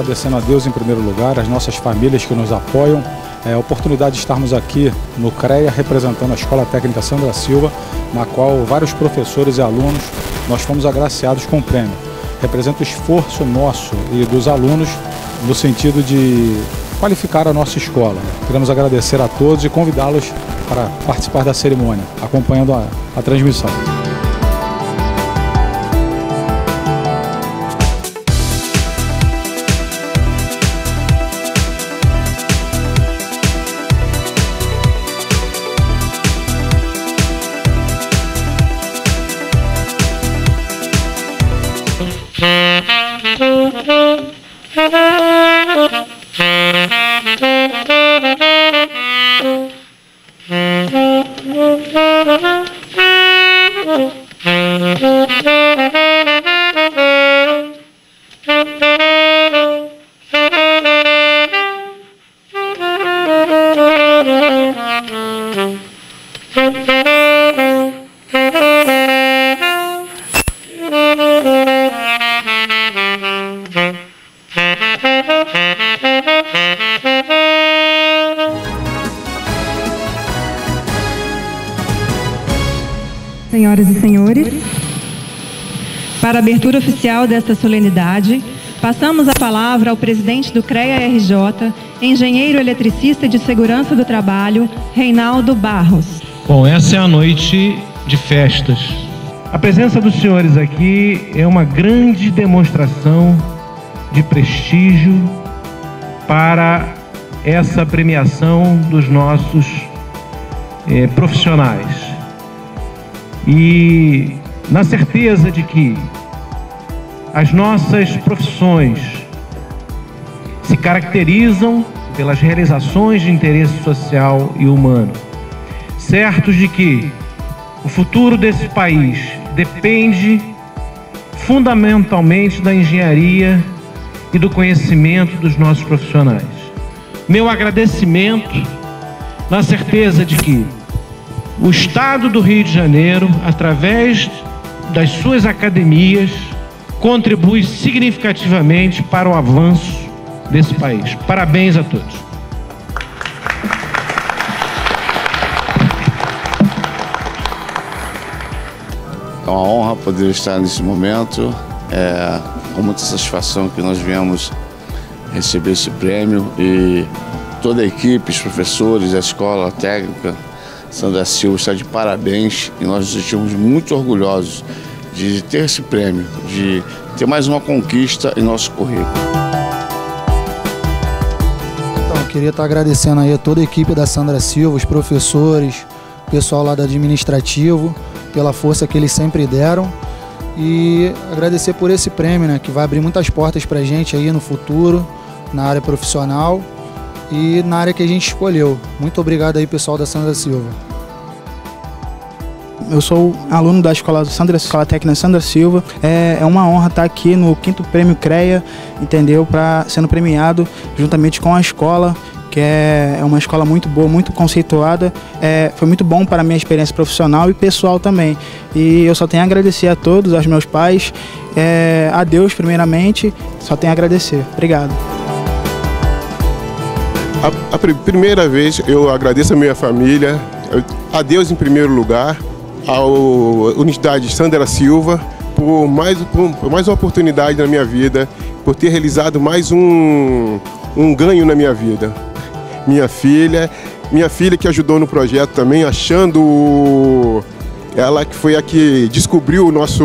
agradecendo a Deus em primeiro lugar, as nossas famílias que nos apoiam, a oportunidade de estarmos aqui no CREA representando a Escola Técnica Sandra Silva, na qual vários professores e alunos nós fomos agraciados com o prêmio. Representa o esforço nosso e dos alunos no sentido de qualificar a nossa escola. Queremos agradecer a todos e convidá-los para participar da cerimônia, acompanhando a transmissão. Senhoras e senhores, para a abertura oficial desta solenidade, passamos a palavra ao presidente do CREA-RJ, engenheiro eletricista de segurança do trabalho, Reinaldo Barros. Bom, essa é a noite de festas. A presença dos senhores aqui é uma grande demonstração de prestígio para essa premiação dos nossos profissionais. E na certeza de que as nossas profissões se caracterizam pelas realizações de interesse social e humano, certos de que o futuro desse país depende fundamentalmente da engenharia e do conhecimento dos nossos profissionais. Meu agradecimento na certeza de que o Estado do Rio de Janeiro, através das suas academias, contribui significativamente para o avanço desse país. Parabéns a todos. É uma honra poder estar nesse momento. Com muita satisfação que nós viemos receber esse prêmio e toda a equipe, os professores, a escola técnica Sandra Silva está de parabéns e nós nos sentimos muito orgulhosos de ter esse prêmio, de ter mais uma conquista em nosso currículo. Então, eu queria estar agradecendo aí a toda a equipe da Sandra Silva, os professores, o pessoal lá do administrativo, pela força que eles sempre deram e agradecer por esse prêmio, né, que vai abrir muitas portas para a gente aí no futuro, na área profissional e na área que a gente escolheu. Muito obrigado aí, pessoal da Sandra Silva. Eu sou aluno da Escola Técnica Sandra Silva. É uma honra estar aqui no 5º Prêmio CREA, entendeu? Sendo premiado juntamente com a escola, que é uma escola muito boa, muito conceituada. Foi muito bom para a minha experiência profissional e pessoal também. E eu só tenho a agradecer a todos, aos meus pais, a Deus primeiramente, só tenho a agradecer. Obrigado. A primeira vez eu agradeço a minha família, a Deus em primeiro lugar, à Universidade Sandra Silva por mais uma oportunidade na minha vida, por ter realizado mais um ganho na minha vida. Minha filha que ajudou no projeto também, ela que foi a que descobriu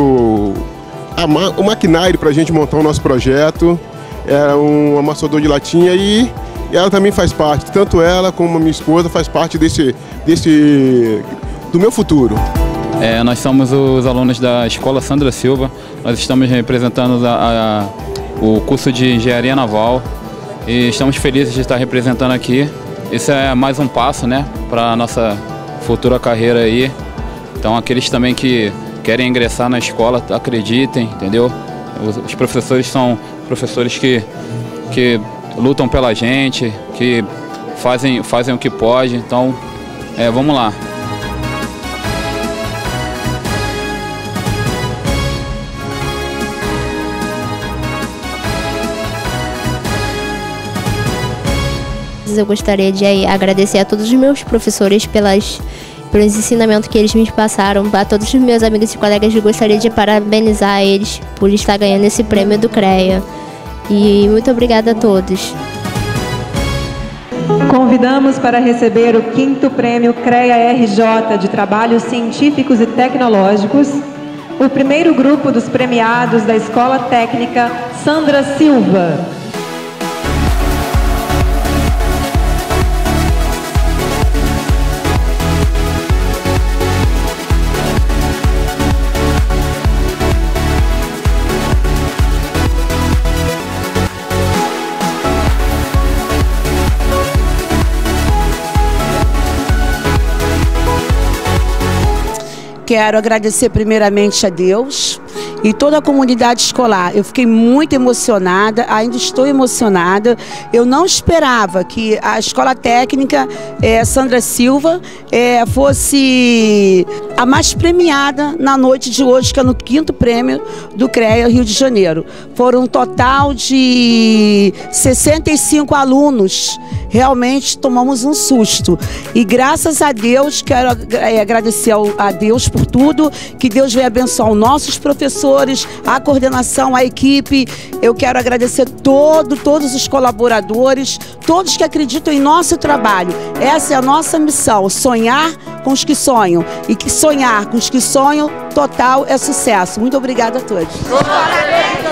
o maquinário para a gente montar o nosso projeto, era um amassador de latinha e ela também faz parte, tanto ela como a minha esposa faz parte do meu futuro. Nós somos os alunos da Escola Sandra Silva, nós estamos representando o curso de Engenharia Naval e estamos felizes de estar representando aqui. Esse é mais um passo, né, para a nossa futura carreira aí. Então aqueles também que querem ingressar na escola, acreditem, entendeu? Os professores são professores que lutam pela gente, que fazem o que pode, então vamos lá. coisas, eu gostaria de agradecer a todos os meus professores pelos ensinamentos que eles me passaram, a todos os meus amigos e colegas. Eu gostaria de parabenizar eles por estar ganhando esse prêmio do CREA. E muito obrigada a todos. Convidamos para receber o 5º Prêmio CREA-RJ de Trabalhos Científicos e Tecnológicos o primeiro grupo dos premiados da Escola Técnica Sandra Silva. Quero agradecer primeiramente a Deus e toda a comunidade escolar. Eu fiquei muito emocionada, ainda estou emocionada. Eu não esperava que a Escola Técnica Sandra Silva fosse a mais premiada na noite de hoje, que é no 5º Prêmio do CREA Rio de Janeiro. Foram um total de 65 alunos. Realmente tomamos um susto. E graças a Deus, quero agradecer a Deus por tudo, que Deus venha abençoar os nossos professores, a coordenação, a equipe. Eu quero agradecer todos os colaboradores, todos que acreditam em nosso trabalho. Essa é a nossa missão, sonhar com os que sonham. E que sonhar com os que sonham, total é sucesso. Muito obrigada a todos.